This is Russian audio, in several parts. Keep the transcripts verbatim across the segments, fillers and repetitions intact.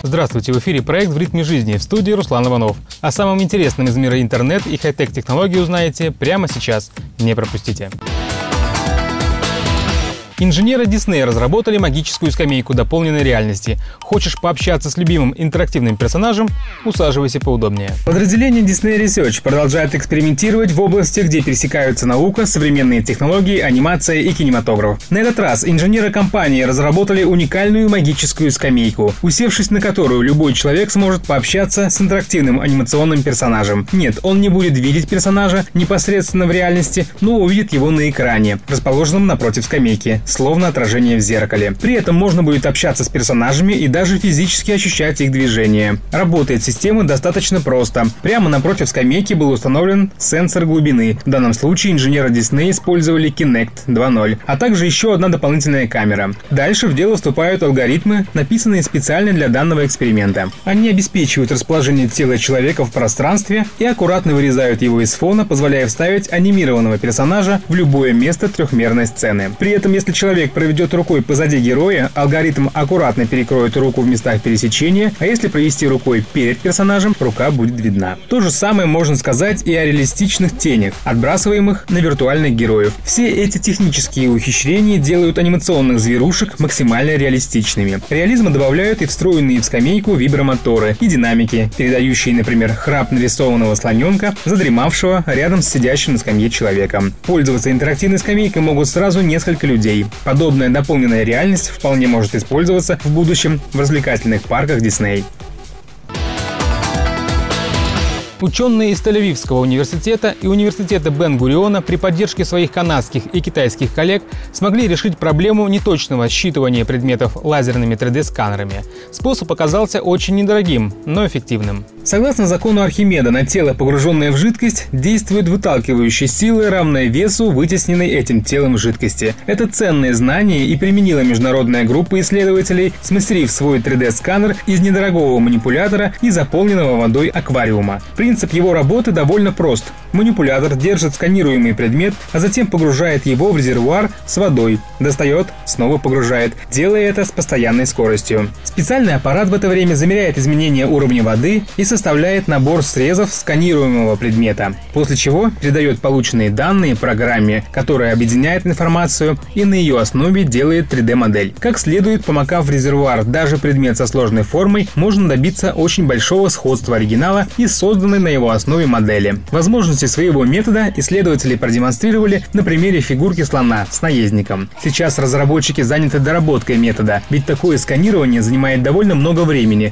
Здравствуйте, в эфире проект «В ритме жизни», в студии Руслан Иванов. О самом интересном из мира интернет и хай-тек технологий узнаете прямо сейчас. Не пропустите. Инженеры Disney разработали магическую скамейку дополненной реальности. Хочешь пообщаться с любимым интерактивным персонажем? Усаживайся поудобнее. Подразделение Disney Research продолжает экспериментировать в области, где пересекаются наука, современные технологии, анимация и кинематограф. На этот раз инженеры компании разработали уникальную магическую скамейку, усевшись на которую любой человек сможет пообщаться с интерактивным анимационным персонажем. Нет, он не будет видеть персонажа непосредственно в реальности, но увидит его на экране, расположенном напротив скамейки, словно отражение в зеркале. При этом можно будет общаться с персонажами и даже физически ощущать их движение. Работает система достаточно просто. Прямо напротив скамейки был установлен сенсор глубины. В данном случае инженеры Disney использовали Kinect два ноль, а также еще одна дополнительная камера. Дальше в дело вступают алгоритмы, написанные специально для данного эксперимента. Они обеспечивают расположение тела человека в пространстве и аккуратно вырезают его из фона, позволяя вставить анимированного персонажа в любое место трехмерной сцены. При этом, если человек проведет рукой позади героя, алгоритм аккуратно перекроет руку в местах пересечения, а если провести рукой перед персонажем, рука будет видна. То же самое можно сказать и о реалистичных тенях, отбрасываемых на виртуальных героев. Все эти технические ухищрения делают анимационных зверушек максимально реалистичными. Реализма добавляют и встроенные в скамейку вибромоторы и динамики, передающие, например, храп нарисованного слоненка, задремавшего рядом с сидящим на скамье человеком. Пользоваться интерактивной скамейкой могут сразу несколько людей. Подобная дополненная реальность вполне может использоваться в будущем в развлекательных парках Disney. Ученые из Тель-Авивского университета и университета Бен-Гуриона при поддержке своих канадских и китайских коллег смогли решить проблему неточного считывания предметов лазерными три дэ-сканерами. Способ оказался очень недорогим, но эффективным. Согласно закону Архимеда, на тело, погруженное в жидкость, действует выталкивающая сила, равная весу вытесненной этим телом жидкости. Это ценное знание и применила международная группа исследователей, смастерив свой три дэ-сканер из недорогого манипулятора и заполненного водой аквариума. Принцип его работы довольно прост. Манипулятор держит сканируемый предмет, а затем погружает его в резервуар с водой. Достает, снова погружает, делая это с постоянной скоростью. Специальный аппарат в это время замеряет изменения уровня воды и составляет набор срезов сканируемого предмета, после чего передает полученные данные программе, которая объединяет информацию и на ее основе делает три дэ-модель. Как следует, помакав в резервуар даже предмет со сложной формой, можно добиться очень большого сходства оригинала и созданной на его основе модели. Возможности своего метода исследователи продемонстрировали на примере фигурки слона с наездником. Сейчас разработчики заняты доработкой метода, ведь такое сканирование занимает довольно много времени.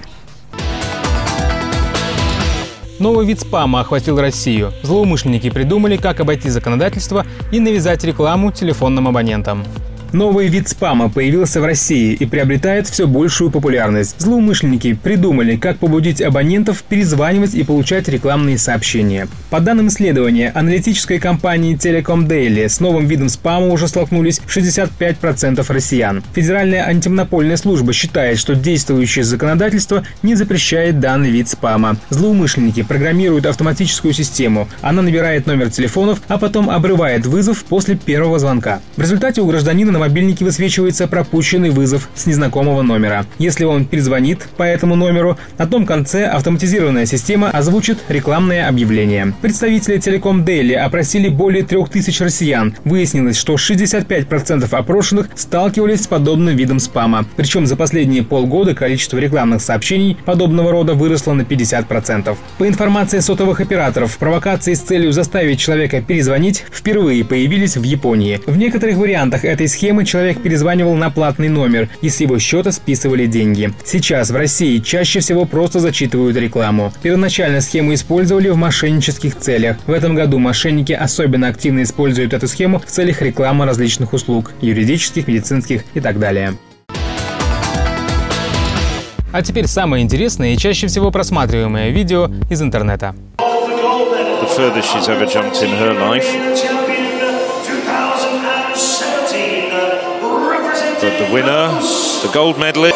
Новый вид спама охватил Россию. Злоумышленники придумали, как обойти законодательство и навязать рекламу телефонным абонентам. Новый вид спама появился в России и приобретает все большую популярность. Злоумышленники придумали, как побудить абонентов перезванивать и получать рекламные сообщения. По данным исследования аналитической компании Telecom Daily, с новым видом спама уже столкнулись шестьдесят пять процентов россиян. Федеральная антимонопольная служба считает, что действующее законодательство не запрещает данный вид спама. Злоумышленники программируют автоматическую систему. Она набирает номер телефонов, а потом обрывает вызов после первого звонка. В результате у гражданина на мобильнике высвечивается пропущенный вызов с незнакомого номера. Если он перезвонит по этому номеру, на том конце автоматизированная система озвучит рекламное объявление. Представители Telecom Daily опросили более трех тысяч россиян. Выяснилось, что шестьдесят пять процентов опрошенных сталкивались с подобным видом спама. Причем за последние полгода количество рекламных сообщений подобного рода выросло на пятьдесят процентов. По информации сотовых операторов, провокации с целью заставить человека перезвонить впервые появились в Японии. В некоторых вариантах этой схемы человек перезванивал на платный номер и с его счета списывали деньги. Сейчас в России чаще всего просто зачитывают рекламу. Первоначально схему использовали в мошеннических целях. В этом году мошенники особенно активно используют эту схему в целях рекламы различных услуг – юридических, медицинских и так далее. А теперь самое интересное и чаще всего просматриваемое видео из интернета. But the winner, the gold medalist.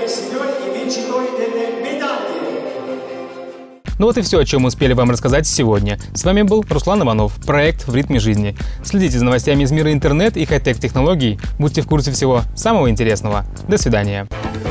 Ну вот и все, о чем мы успели вам рассказать сегодня. С вами был Руслан Иванов, проект «В ритме жизни». Следите за новостями из мира интернет и хай-тек технологий. Будьте в курсе всего самого интересного. До свидания.